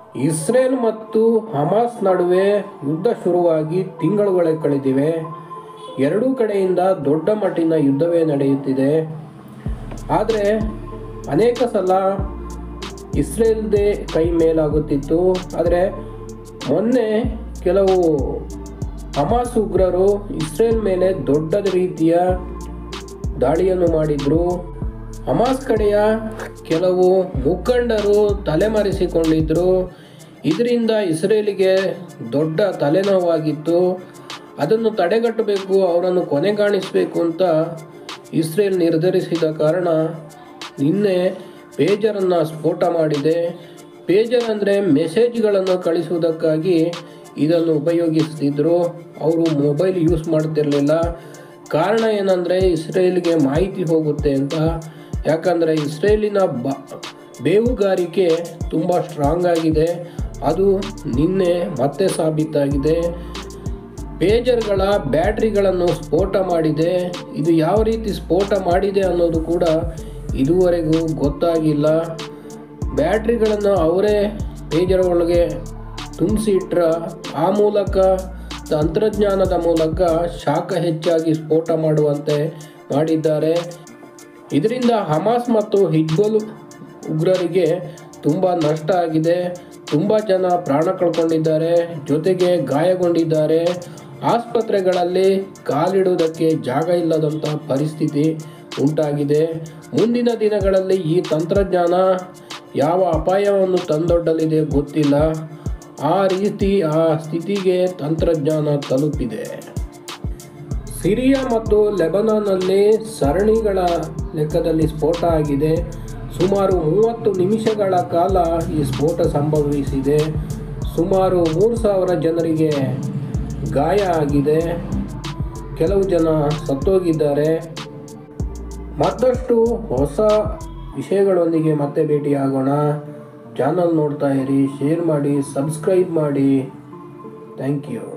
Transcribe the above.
Israel ಮತ್ತು Hamas ನಡುವೆ ಯುದ್ಧ ಶುರುವಾಗಿ ತಿಂಗಳುಗಳೇ ಕಳೆದಿವೆ. ಎರಡೂ ಕಡೆಯಿಂದ ದೊಡ್ಡ ಮಟ್ಟಿನ ಯುದ್ಧವೇ ನಡೆಯುತ್ತಿದೆ. ಆದರೆ ಅನೇಕ ಸಲ ಇಸ್ರೇಲ್ದೇ ಕೈ ಮೇಲಾಗುತ್ತಿತ್ತು. ಆದರೆ ಮೊನ್ನೆ ಕೆಲವು ಹಮಾಸ್ ಉಗ್ರರು ಇಸ್ರೇಲ್ ಮೇಲೆ ದೊಡ್ಡ ರೀತಿಯ ದಾಳಿಯನ್ನು ಮಾಡಿದರು. ಹಮಾಸ್ ಕಡೆಯ ಕೆಲವು ಮುಖಂಡರು ತಲೆಮರೆಸಿಕೊಂಡಿದ್ದರು. ಇದರಿಂದ ಇಸ್ರೇಲಿಗೆ ದೊಡ್ಡ ತಲೆನೋವಾಗಿತ್ತು. ಅದನ್ನು ತಡೆಗಟ್ಟಬೇಕು, ಅವರನ್ನು ಕೊನೆಗಾಣಿಸಬೇಕು ಅಂತ ಇಸ್ರೇಲ್ ನಿರ್ಧರಿಸಿದ ಕಾರಣ ನಿನ್ನೆ ಪೇಜರನ್ನು ಸ್ಫೋಟ ಮಾಡಿದೆ. ಪೇಜರ್ ಅಂದರೆ ಮೆಸೇಜ್ಗಳನ್ನು ಕಳಿಸುವುದಕ್ಕಾಗಿ ಇದನ್ನು ಉಪಯೋಗಿಸ್ತಿದ್ರು. ಅವರು ಮೊಬೈಲ್ ಯೂಸ್ ಮಾಡ್ತಿರಲಿಲ್ಲ. ಕಾರಣ ಏನಂದರೆ ಇಸ್ರೇಲ್ಗೆ ಮಾಹಿತಿ ಹೋಗುತ್ತೆ ಅಂತ. ಯಾಕಂದರೆ ಇಸ್ರೇಲಿನ ಬೇಹುಗಾರಿಕೆ ತುಂಬ ಸ್ಟ್ರಾಂಗ್ ಆಗಿದೆ. ಅದು ನಿನ್ನೆ ಮತ್ತೆ ಸಾಬೀತಾಗಿದೆ. ಪೇಜರ್ಗಳ ಬ್ಯಾಟ್ರಿಗಳನ್ನು ಸ್ಫೋಟ ಮಾಡಿದೆ. ಇದು ಯಾವ ರೀತಿ ಸ್ಫೋಟ ಮಾಡಿದೆ ಅನ್ನೋದು ಕೂಡ ಇದುವರೆಗೂ ಗೊತ್ತಾಗಿಲ್ಲ. ಬ್ಯಾಟ್ರಿಗಳನ್ನು ಅವರೇ ಪೇಜರ್ ಒಳಗೆ ತುಂಬಿಸಿ ಇಟ್ಟರ ಆ ಮೂಲಕ ತಂತ್ರಜ್ಞಾನದ ಮೂಲಕ ಶಾಖ ಹೆಚ್ಚಾಗಿ ಸ್ಫೋಟ ಮಾಡುವಂತೆ ಮಾಡಿದ್ದಾರೆ. ಇದರಿಂದ ಹಮಾಸ್ ಮತ್ತು ಹಿಜ್ಬುಲ್ ಉಗ್ರರಿಗೆ ತುಂಬ ನಷ್ಟ ಆಗಿದೆ. ತುಂಬ ಜನ ಪ್ರಾಣ ಕಳ್ಕೊಂಡಿದ್ದಾರೆ, ಜೊತೆಗೆ ಗಾಯಗೊಂಡಿದ್ದಾರೆ. ಆಸ್ಪತ್ರೆಗಳಲ್ಲಿ ಕಾಲಿಡುವುದಕ್ಕೆ ಜಾಗ ಇಲ್ಲದಂಥ ಪರಿಸ್ಥಿತಿ ಉಂಟಾಗಿದೆ. ಮುಂದಿನ ದಿನಗಳಲ್ಲಿ ಈ ತಂತ್ರಜ್ಞಾನ ಯಾವ ಅಪಾಯವನ್ನು ತಂದೊಡ್ಡಲಿದೆ ಗೊತ್ತಿಲ್ಲ. ಆ ಸ್ಥಿತಿಗೆ ತಂತ್ರಜ್ಞಾನ ತಲುಪಿದೆ. ಸಿರಿಯಾ ಮತ್ತು ಲೆಬನಾನ್ನಲ್ಲಿ ಸರಣಿಗಳ ಲೆಕ್ಕದಲ್ಲಿ ಸ್ಫೋಟ ಆಗಿದೆ. ಸುಮಾರು 30 ನಿಮಿಷಗಳ ಕಾಲ ಈ ಸ್ಫೋಟ ಸಂಭವಿಸಿದೆ. ಸುಮಾರು 3,000 ಜನರಿಗೆ ಗಾಯ ಆಗಿದೆ. ಕೆಲವು ಜನ ಸತ್ತೋಗಿದ್ದಾರೆ. ಮತ್ತಷ್ಟು ಹೊಸ ವಿಷಯಗಳೊಂದಿಗೆ ಮತ್ತೆ ಭೇಟಿಯಾಗೋಣ. ಚಾನಲ್ ನೋಡ್ತಾ ಇರಿ, ಶೇರ್ ಮಾಡಿ, ಸಬ್ಸ್ಕ್ರೈಬ್ ಮಾಡಿ. Thank you.